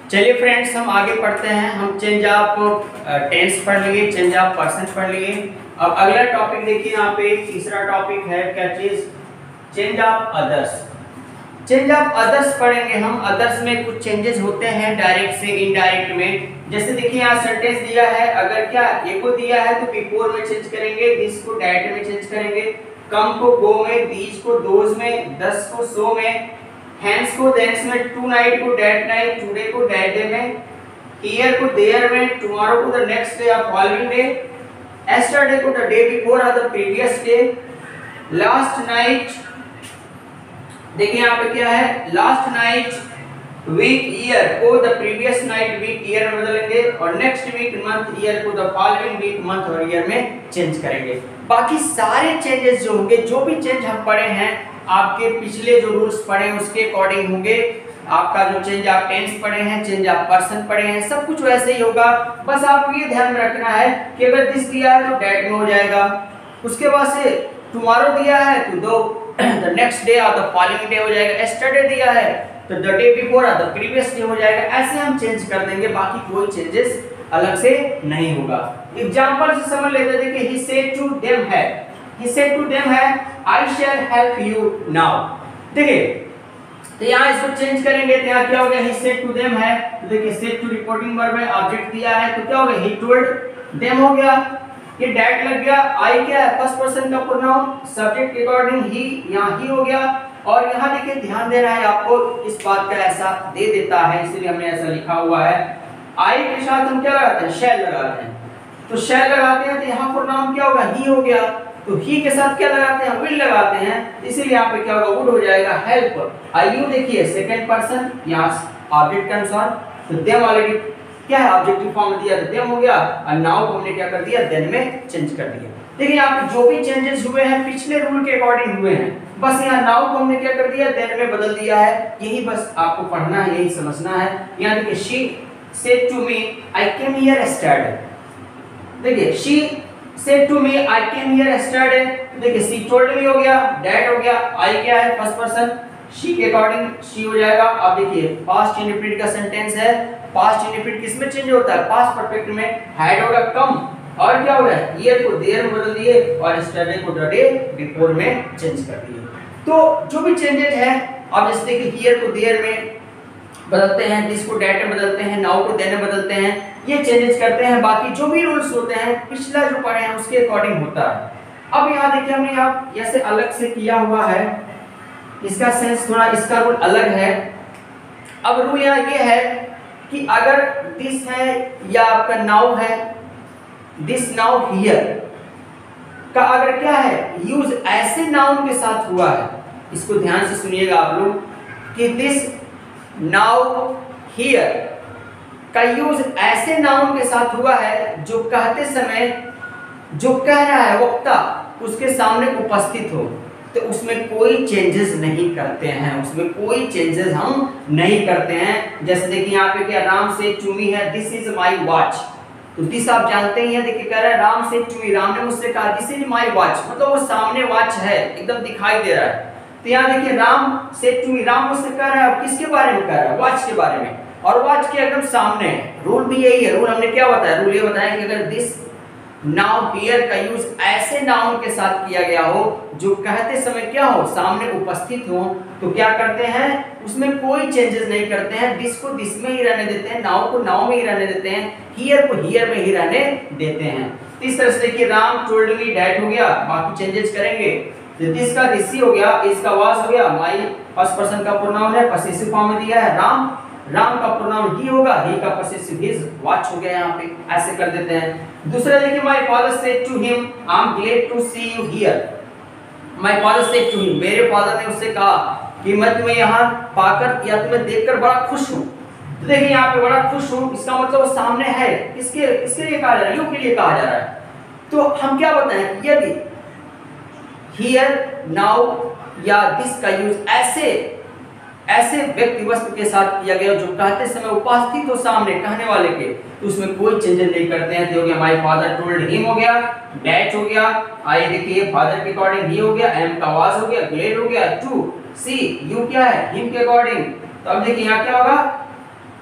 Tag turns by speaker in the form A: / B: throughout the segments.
A: चलिए फ्रेंड्स, हम आगे पढ़ते हैं। हम चेंज ऑफ टेंस पढ़ लिए, चेंज ऑफ पर्सन पढ़ लिए। अब अगला टॉपिक देखिए, यहाँ पे तीसरा टॉपिक है क्या चीज, change of others. Change of others पढ़ेंगे हम। अदर्स में कुछ चेंजेस होते हैं डायरेक्ट से इनडायरेक्ट में। जैसे देखिए यहाँ सेंटेंस दिया है, अगर क्या ए को दिया है तो बिफोर में चेंज करेंगे, दिस को डैट में चेंज करेंगे, कम को गो में, दीज को दोज में, दस को सो में, हैंस को देंस में, टू नाइट को डेट नाइट, टुडे को डेट डे में, हियर को देयर में, टुमारो को द नेक्स्ट डे और फॉलोइंग डे, yesterday को द डे बिफोर और the previous day, last night. देखिए यहाँ पे क्या है, लास्ट नाइट, वीक ईयर को the previous night week year में बदलेंगे, और नेक्स्ट वीक मंथ ईयर को द फॉलोइंग वीक मंथ और ईयर में चेंज करेंगे। बाकी सारे चेंजेस जो होंगे, जो भी चेंज हम पढ़े हैं, आपके पिछले जो रूल्स पढ़े हैं उसके अकॉर्डिंग होंगे। आपका जो चेंज ऑफ टेंस पढ़े हैं, चेंज ऑफ पर्सन पढ़े हैं, सब कुछ वैसे ही होगा। बस आपको ये ध्यान में रखना है कि अगर दिस दिया है तो डेट में हो जाएगा, उसके बाद से टुमारो दिया है तो दो द नेक्स्ट डे और द फॉलोइंग डे हो जाएगा, यस्टरडे दिया है तो द डे बिफोर और द प्रीवियस डे हो जाएगा। ऐसे हम चेंज कर देंगे, बाकी कोई चेंजेस अलग से नहीं होगा। एग्जांपल से समझ लेते हैं। देखिए, ही सेड टू देम है, he said to them है I shall help you now। देखिए तो यहाँ इसको चेंज करेंगे तो यहाँ क्या हो गया, he said to them है, तो देखिए said to रिपोर्टिंग वर्ब है, ऑब्जेक्ट दिया है तो क्या हो गया, he told them हो गया, ये डेट लग गया, I क्या है फर्स्ट पर्सन का प्रोनाउन, सब्जेक्ट के अकॉर्डिंग ही, यहाँ ही हो गया। और यहाँ देखिए ध्यान देना है आपको, इस बात का ऐसा दे देता है इसलिए हमने ऐसा लिखा हुआ है। I के साथ हम क्या लगाते हैं, shall लगाते हैं, तो shall लगाते हैं तो यहाँ प्रोनाउन क्या होगा, he हो गया, तो ही के साथ क्या लगाते हैं, विल लगाते हैं, इसीलिए यहाँ पे क्या होगा, वुड हो जाएगा। हेल्प आई यू, देखिए सेकंड पर्सन, यहाँ ऑब्जेक्ट कंसर्न, तो देम ऑलरेडी क्या है ऑब्जेक्टिव फॉर्म दिया तो देम हो गया, और नाउ को हमने क्या कर दिया, देन में चेंज कर दिया। देखिए यहाँ पे जो भी चेंजेस हुए हैं पिछले रूल के अकॉर्डिंग हुए हैं, बस यहाँ नाउ को हमने क्या कर दिया, देन में बदल दिया है। यही बस आपको पढ़ना है, यही समझना है। यहाँ देखिए she said to me I came here yesterday, देखिए she said to me I came here yesterday, देखिए she told me हो गया, that हो गया, I क्या है फर्स्ट पर्सन, she के अकॉर्डिंग she हो जाएगा। अब देखिए पास्ट इंडेफिनिट का सेंटेंस है, पास्ट इंडेफिनिट किस में चेंज होता है, पास्ट परफेक्ट में। had होगा कम, और क्या हो रहा है, year को there में बदल दिए, और yesterday को the day before में चेंज कर दिए। तो जो भी चेंजेस है, अब जैसे देखिए here को there में बदलते हैं, दिस को डेट में बदलते हैं, नाउ को देन में बदलते हैं, ये चेंजेस करते हैं। बाकी जो भी रूल्स होते हैं पिछला जो पढ़े हैं उसके अकॉर्डिंग होता है। अब यहाँ देखिए हमने यहाँ ऐसे अलग से किया हुआ है, इसका सेंस थोड़ा, इसका रूल अलग है। अब रूल यहाँ ये है कि अगर दिस है या आपका नाउ है, दिस नाउ हियर का अगर क्या है यूज ऐसे नाउन के साथ हुआ है, इसको ध्यान से सुनिएगा आप लोग, कि दिस नाउ हियर का यूज ऐसे नाउन के साथ हुआ है जो कहते समय जो कह रहा है वक्ता उसके सामने उपस्थित हो, तो उसमें कोई चेंजेस नहीं करते हैं, उसमें कोई चेंजेस हम नहीं करते हैं। जैसे देखिए यहाँ पे क्या, राम से चुमी है, दिस इज माई वॉच, तो दिस आप जानते ही हैं। देखिए कह रहा है राम से चुमी, राम ने मुझसे कहा दिस इज माई वॉच, मतलब वो सामने वॉच है, एकदम दिखाई दे रहा है। तो यहाँ देखिए राम से टू, राम मुझसे कह रहा है, किसके बारे में कह रहा है, वॉच के बारे में, और वॉच के एकदम सामने है। रूल भी यही है। रूल हमने क्या बताया, रूल ये बताया कि अगर दिस नाउ हियर का यूज ऐसे नाउन के साथ किया गया हो जो कहते समय क्या हो, सामने उपस्थित हो, तो क्या करते हैं, उसमें कोई चेंजेस नहीं करते हैं। दिस को दिस में ही रहने देते हैं, नाउ को नाउ में ही रहने देते हैं, हियर को हियर में ही रहने देते हैं। इस तरह से देखिए राम टोल्ड मी डैट हो गया, बाकी चेंजेस करेंगे दिस का दिस ही हो गया, इसका वाज हो गया, माई फर्स्ट पर्सन का प्रोनाउन है, पॉसेसिव फॉर्म में दिया है राम, राम का प्रोनाउन ही होगा, ही का पॉसेसिव हिज, वॉच हो गया यहाँ पे। ऐसे कर देते हैं। दूसरा देखिए my father said to him I am glad to see you here, my father said to him, मेरे फादर ने उससे कहा कि मैं तुम्हें यहाँ पाकर या तुम्हें देखकर बड़ा खुश हूँ। तो देखिए यहाँ पे बड़ा खुश हूँ, इसका मतलब वो सामने है, किसके लिए कहा जा रहा है, यू के लिए कहा जा रहा है। तो हम क्या बताएं, यदि हियर नाउ या दिस का यूज ऐसे व्यक्ति वस्तु के साथ किया गया जो कहते समय उपस्थित हो सामने कहने वाले के, तो उसमें कोई चेंजेस नहीं करते हैं। तो हो गया माय फादर टोल्ड हिम हो गया, डैट हो गया, आई देखिए फादर के अकॉर्डिंग ही हो गया, एम का वाज हो गया, ग्लेड हो गया, टू सी यू क्या है हिम के अकॉर्डिंग। तो अब देखिए यहाँ क्या होगा,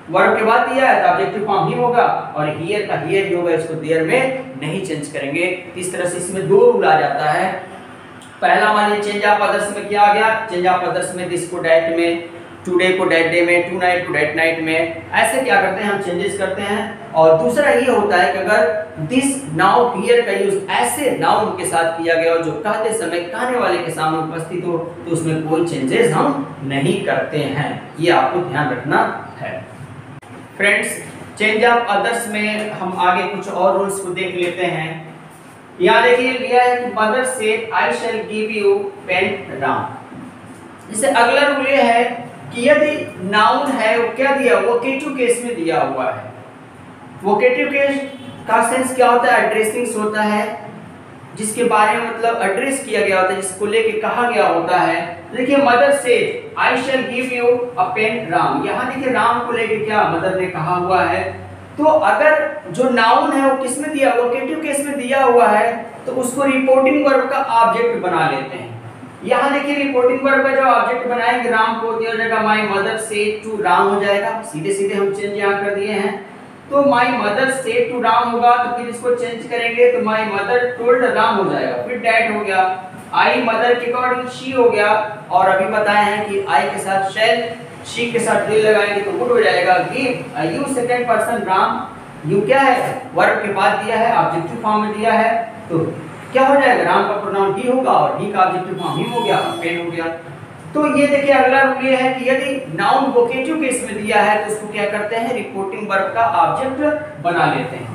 A: वर्ब के बाद दिया है तो ऑब्जेक्टिव फॉर्म ही होगा, और हियर का हियर ही होगा, इसको देयर में नहीं चेंज करेंगे। इस तरह से इसमें दो रूल आ जाता है। पहला मान लीजिए चेंज ऑफ अदर्स में क्या आ गया, चेंज ऑफ अदर्स में दिस को डैट में, टुडे को डैट डे में, टू नाइट को डैट नाइट में, ऐसे क्या करते हैं हम चेंजेस करते हैं। और दूसरा ये होता है कि अगर दिस नाउ हियर का यूज ऐसे नाउन के साथ किया गया हो जो कहते समय कहने वाले के सामने उपस्थित हो तो उसमें कोई चेंजेस हम नहीं करते हैं, ये आपको ध्यान रखना है। फ्रेंड्स, चेंज ऑफ अदर्स में हम आगे कुछ और रूल्स को देख लेते हैं। यहाँ देखिए लिया है कि mother said I shall give you pen Ram. इससे अगला रूल ये है कि यदि नाउन है वो क्या दिया, वोकेटिव केस में दिया हुआ है। वोकेटिव केस का सेंस क्या होता है, एड्रेसिंग होता है, जिसके बारे में मतलब एड्रेस किया गया होता है, जिसको लेके कहा गया होता है। देखिए mother said I shall give you a pen Ram, यहाँ देखिए राम को लेके क्या मदर ने कहा हुआ है। तो अगर जो नाउन है वो किस में दिया, वोकेटिव केस में दिया हुआ है, तो उसको रिपोर्टिंग वर्ब का ऑब्जेक्ट बना लेते हैं। यहाँ देखिए रिपोर्टिंग वर्ब का जो ऑब्जेक्ट बनाएंगे राम को दिया जाएगा my mother said to Ram हो जाएगा, सीधे सीधे हम चेंज यहाँ कर दिए हैं। तो my mother said to Ram होगा, तो फिर इसको चेंज करेंगे तो माय मदर टोल्ड राम हो जाएगा, फिर डैट हो गया, आई मदर के अकॉर्डिंग शी हो गया, और अभी बताए हैं कि आई के साथ शैल, शी के साथ विल लगाएंगे तो वुड हो जाएगा। Give you second person Ram, you क्या है वर्ब के बाद दिया है, ऑब्जेक्टिव फॉर्म में दिया है, तो क्या हो जाएगा राम का प्रोनाउन ही होगा और ही का ऑब्जेक्टिव फॉर्म ही हो गया, पेन हो गया। तो ये देखिए अगला रूल ये है कि यदि नाउन वोकेटिव केस में दिया है तो उसको क्या करते हैं, रिपोर्टिंग वर्ब का ऑब्जेक्ट बना लेते हैं।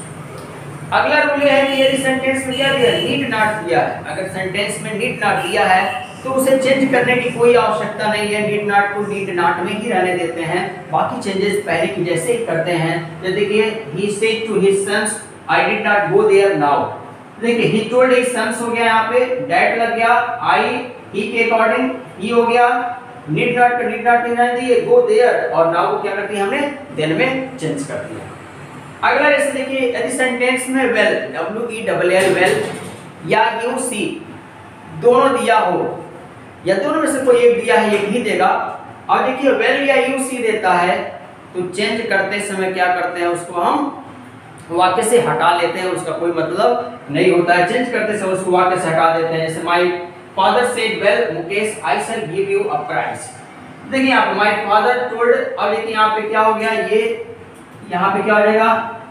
A: अगला रूल ये है कि यदि सेंटेंस में क्या दिया, नीड नॉट दिया है, अगर सेंटेंस में नीड नॉट दिया है तो उसे चेंज करने की कोई आवश्यकता नहीं है, नीड नॉट को नीड नॉट में ही रहने देते हैं, बाकी चेंजेस पहले की जैसे ही करते हैं। जैसे देखिए he said to his sons I did not go there now, देखिए ही टोल्ड हिज सन्स हो गया, यहाँ पे डैट लग गया, आई ही के अकॉर्डिंग ही हो गया, नीड नॉट नहीं रहने दिए, गो देयर, और नाउ को क्या कर दिया हमने देन में चेंज कर दिया। अगला जैसे देखिए यदि सेंटेंस में वेल WELL वेल या यू सी दोनों दिया हो, या दोनों में से कोई एक दिया है, एक ही देगा, और देखिए वेल या यू सी देता है तो चेंज करते समय क्या करते हैं, उसको हम वाक्य से हटा लेते हैं, उसका कोई मतलब नहीं होता है, चेंज करते समय उसको वाक्य से हटा देते हैं। जैसे my father said well Mukesh I shall give you a prize, देखिए यहाँ पे माय फादर टोल्ड, और देखिए यहाँ पे क्या हो गया, ये यहाँ पे क्या हो जाएगा,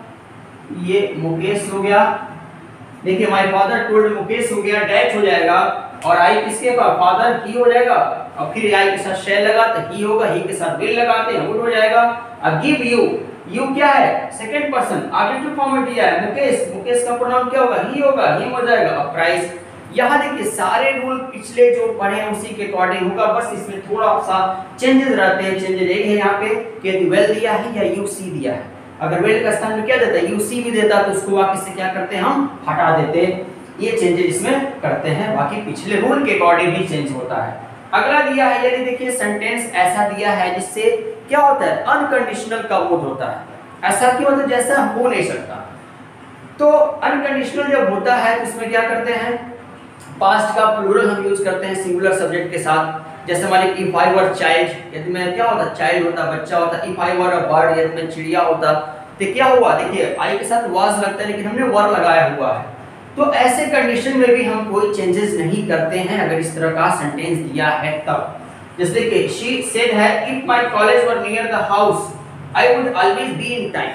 A: ये मुकेश हो गया, देखिए माय फादर टोल्ड मुकेश हो गया, डैश हो जाएगा, और आई किसके पास फादर ही हो जाएगा, और फिर आई के साथ शैल लगा तो ही होगा, ही के साथ विल लगाते हैं वुड हो जाएगा। अब गिव यू क्या है सेकंड पर्सन ऑब्जेक्टिव फॉर्म में दिया है, मुकेश, मुकेश का प्रोनाउन क्या होगा, ही होगा, ही हो जाएगा। अब प्राइस, यहाँ देखिए सारे रूल पिछले जो पढ़े हैं उसी के अकॉर्डिंग होगा, बस इसमें थोड़ा सा चेंजेस रहते हैं। चेंजेस एक है यहाँ पे कि यदि वेल दिया है या यू सी दिया है, अगर वेल का स्थान में क्या देता है, यू सी भी देता तो उसको वाक्य से क्या करते हैं हम हटा देते, ये चेंजेस इसमें करते हैं, बाकी पिछले रूल के अकॉर्डिंग ही चेंज होता है। अगला दिया है यदि देखिए सेंटेंस ऐसा दिया है जिससे क्या होता है, अनकंडीशनल का वोट होता है, ऐसा क्यों होता है जैसा हो नहीं सकता। तो अनकंडीशनल जब होता है तो इसमें क्या करते हैं, पास्ट का प्लूरल हम यूज करते हैं सिंगुलर सब्जेक्ट के साथ। जैसे मान लीजिए इफ आई वर चाइल्ड, यदि मैं क्या होता, चाइल्ड होता, बच्चा होता। If I were a bird, यदि मैं चिड़िया होता, तो क्या हुआ, देखिए आई के साथ वाज लगता है लेकिन हमने वर लगाया हुआ है। तो ऐसे कंडीशन में भी हम कोई चेंजेस नहीं करते हैं अगर इस तरह का सेंटेंस दिया है तब। जैसे कि शी सेड है if my college were near the house I would always be in time,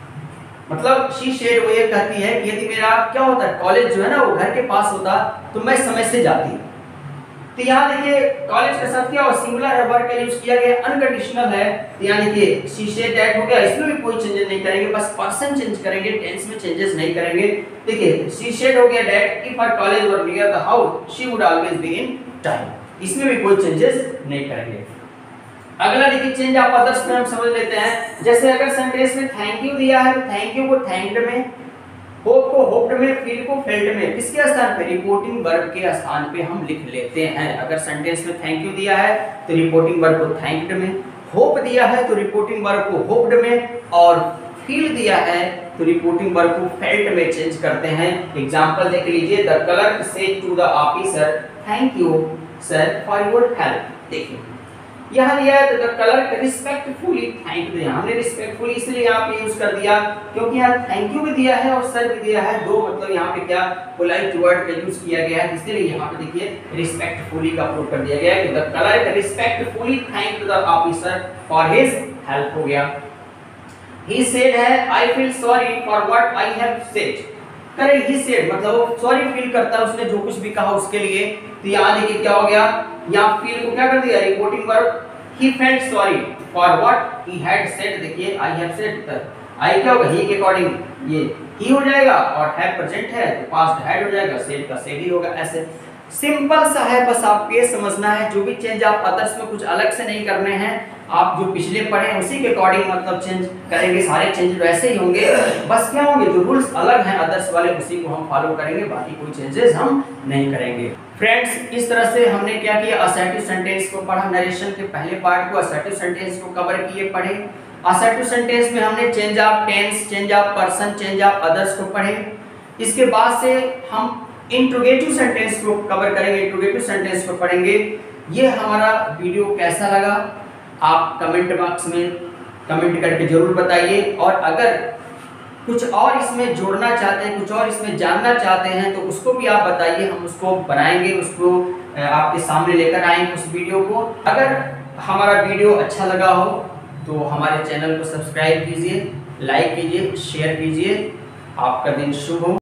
A: मतलब शी सेड वो ये कहती है कि यदि मेरा क्या होता है कॉलेज जो है ना वो घर के पास होता तो मैं समय से जाती। तो यहाँ देखिए कॉलेज के साथ क्या हो, सिंगुलर है, वर्ब का यूज किया गया, अनकंडीशनल है। तो यहाँ देखिए शी सेड दैट हो गया, इसमें भी कोई चेंजेस नहीं करेंगे, बस पर्सन चेंज करेंगे, टेंस में चेंजेस नहीं करेंगे। देखिए शी सेड हो गया that if her college were near the house she would always be in time, इसमें भी कोई चेंजेस नहीं करेंगे। अगला देखिए चेंज ऑफ अदर्स में हम समझ लेते हैं। जैसे अगर सेंटेंस में थैंक यू दिया है तो थैंक यू को थैंक्ड में, होप को होप्ड में, फील को फेल्ट में, किसके स्थान पे, रिपोर्टिंग वर्ब के स्थान पे हम लिख लेते हैं। अगर सेंटेंस में थैंक यू दिया है तो रिपोर्टिंग वर्ब को थैंक्ड में, होप दिया है तो रिपोर्टिंग वर्ब को होप्ड में, और फील दिया है तो रिपोर्टिंग वर्ब को फेल्ट में चेंज करते हैं। एग्जांपल देख लीजिए, the clerk said to the officer thank you sir for your help. देखिए यहाँ दिया है द कलर रिस्पेक्टफुली थैंक दिया, हमने रिस्पेक्टफुली इसलिए यहाँ पे यूज कर दिया क्योंकि यहाँ थैंक यू भी दिया है और सर भी दिया है, दो मतलब यहाँ पे क्या पोलाइट वर्ड का यूज किया गया है, इसलिए यहाँ पे देखिए रिस्पेक्टफुली का प्रयोग कर दिया गया है कि the clerk respectfully thank the officer for his help हो गया। ही सेड है I feel sorry for what I have said, करे ही सेड मतलब वो सॉरी फील करता है उसने जो कुछ भी कहा उसके लिए, तो यहाँ देखिए क्या हो गया, यहाँ फील को क्या कर दिया reporting verb, he felt sorry for what he had said, देखिए आई हैव सेड, आई क्या होगा ही के अकॉर्डिंग ये ही हो जाएगा और हैव प्रेजेंट है तो पास्ट हैड हो जाएगा, सेड का सेड ही होगा। ऐसे सिंपल सा है, बस आपको ये समझना है जो भी चेंज आप अदर्स में कुछ अलग से नहीं करने हैं, आप जो पिछले पढ़े हैं उसी के अकॉर्डिंग मतलब चेंज करेंगे, सारे चेंज वैसे ही होंगे, बस क्या होंगे जो रूल्स अलग हैं अदर्स वाले उसी को हम फॉलो करेंगे, बाकी कोई चेंजेस हम नहीं करेंगे। फ्रेंड्स इस तरह से हमने क्या किया, असर्टिव सेंटेंस को पढ़ा, नरेशन के पहले पार्ट को असर्टिव सेंटेंस को कवर किए पढ़े। असर्टिव सेंटेंस में हमने change of tense, change of person, change of others को पढ़े। इसके बाद से हम इंट्रोगेटिव सेंटेंस को कवर करेंगे, इंट्रोगेटिव सेंटेंस को पढ़ेंगे। ये हमारा वीडियो कैसा लगा आप कमेंट बॉक्स में कमेंट करके जरूर बताइए, और अगर कुछ और इसमें जोड़ना चाहते हैं, कुछ और इसमें जानना चाहते हैं तो उसको भी आप बताइए, हम उसको बनाएंगे, उसको आपके सामने लेकर आएंगे उस वीडियो को। अगर हमारा वीडियो अच्छा लगा हो तो हमारे चैनल को सब्सक्राइब कीजिए, लाइक कीजिए, शेयर कीजिए। आपका दिन शुभ हो।